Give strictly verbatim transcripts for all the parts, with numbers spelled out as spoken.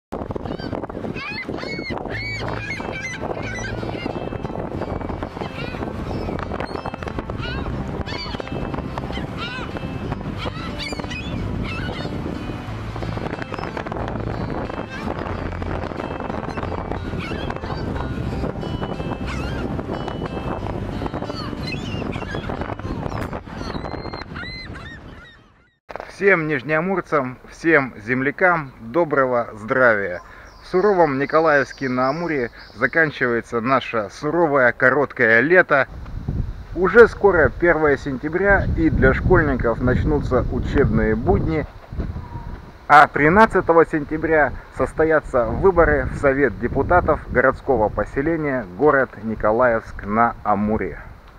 Всем нижнеамурцам, всем землякам доброго здравия! В суровом Николаевске на Амуре заканчивается наше суровое короткое лето. Уже скоро первое сентября, и для школьников начнутся учебные будни. А тринадцатого сентября состоятся выборы в Совет депутатов городского поселения город Николаевск на Амуре.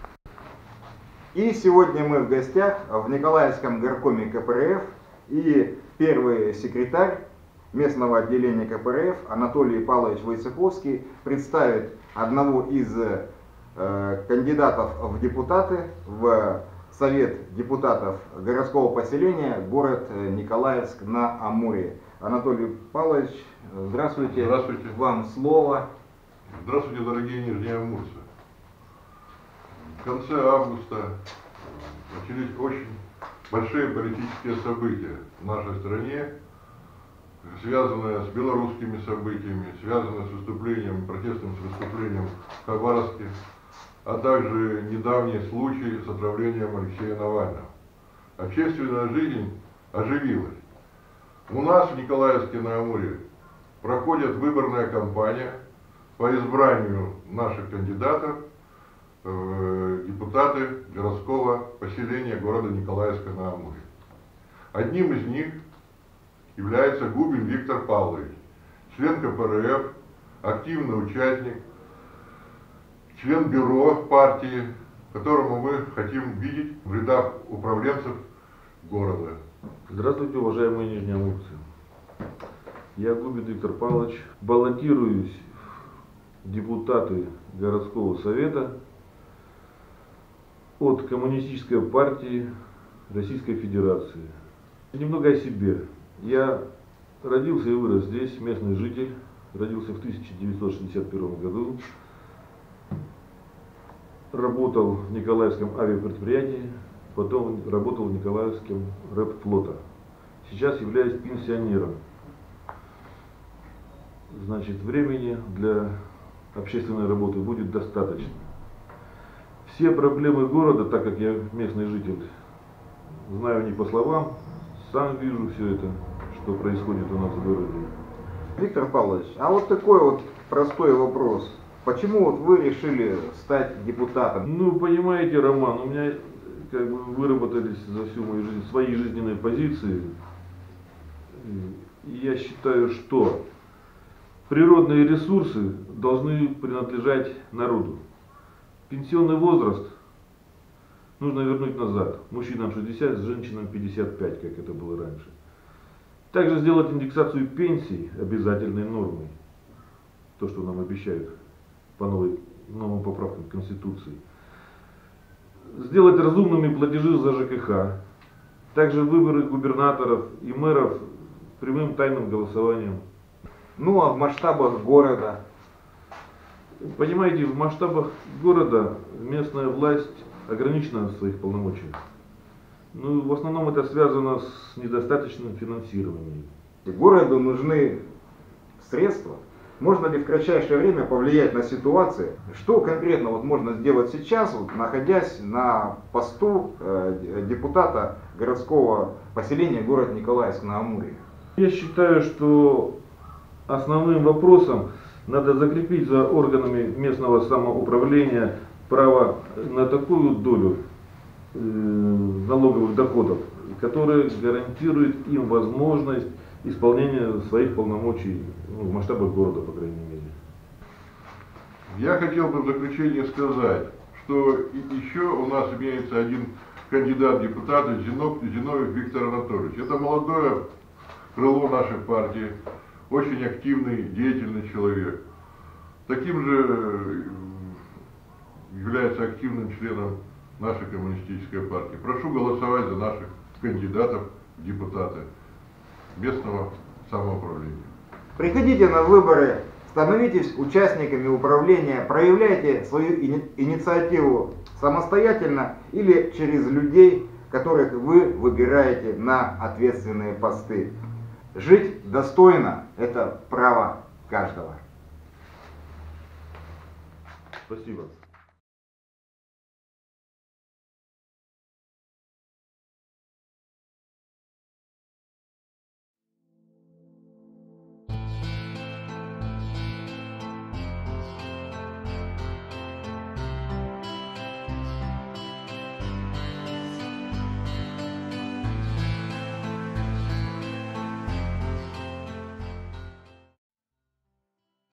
И сегодня мы в гостях в Николаевском горкоме ка пэ эр эф, и первый секретарь местного отделения ка пэ эр эф Анатолий Павлович Войцеховский представит одного из э, кандидатов в депутаты в Совет депутатов городского поселения город Николаевск на Амуре. Анатолий Павлович, здравствуйте. Здравствуйте. Вам слово. Здравствуйте, дорогие нижнеамурцы. В конце августа начались очень большие политические события в нашей стране, связанные с белорусскими событиями, связанные с выступлением, протестным выступлением в Хабаровске, а также недавний случай с отравлением Алексея Навального. Общественная жизнь оживилась. У нас в Николаевске на Амуре проходит выборная кампания по избранию наших кандидатов в депутаты городского поселения города Николаевска на Амуре. Одним из них является Губин Виктор Павлович, член ка пэ эр эф, активный участник, член бюро партии, которому мы хотим видеть в рядах управленцев города. Здравствуйте, уважаемые нижнеамурцы. Я, Губин Виктор Павлович, баллотируюсь в депутаты городского совета от Коммунистической партии Российской Федерации. Немного о себе. Я родился и вырос здесь, местный житель. Родился в тысяча девятьсот шестьдесят первом году. Работал в Николаевском авиапредприятии, потом работал в Николаевском рэп-флота. Сейчас являюсь пенсионером. Значит, времени для общественной работы будет достаточно. Все проблемы города, так как я местный житель, знаю не по словам, сам вижу все это, что происходит у нас в городе. Виктор Павлович, а вот такой вот простой вопрос. Почему вот вы решили стать депутатом? Ну, понимаете, Роман, у меня как бы выработались за всю мою жизнь свои жизненные позиции. И я считаю, что природные ресурсы должны принадлежать народу. Пенсионный возраст нужно вернуть назад. Мужчинам шестьдесят, женщинам пятьдесят пять, как это было раньше. Также сделать индексацию пенсий обязательной нормой. То, что нам обещают по новой, новым поправкам Конституции. Сделать разумными платежи за жэ ка ха. Также выборы губернаторов и мэров прямым тайным голосованием. Ну а в масштабах города? Понимаете, в масштабах города местная власть ограничена в своих полномочиях. Ну, в основном это связано с недостаточным финансированием. Городу нужны средства. Можно ли в кратчайшее время повлиять на ситуацию? Что конкретно вот можно сделать сейчас, вот, находясь на посту э, депутата городского поселения город Николаевск на Амуре? Я считаю, что основным вопросом надо закрепить за органами местного самоуправления право на такую долю э, налоговых доходов, которая гарантирует им возможность исполнения своих полномочий, ну, в масштабах города, по крайней мере. Я хотел бы в заключение сказать, что еще у нас имеется один кандидат в депутаты, Зиновьев Виктор Анатольевич. Это молодое крыло нашей партии, очень активный, деятельный человек. Таким же является активным членом нашей коммунистической партии. Прошу голосовать за наших кандидатов в депутаты местного самоуправления. Приходите на выборы, становитесь участниками управления, проявляйте свою инициативу самостоятельно или через людей, которых вы выбираете на ответственные посты. Жить достойно – это право каждого. Спасибо.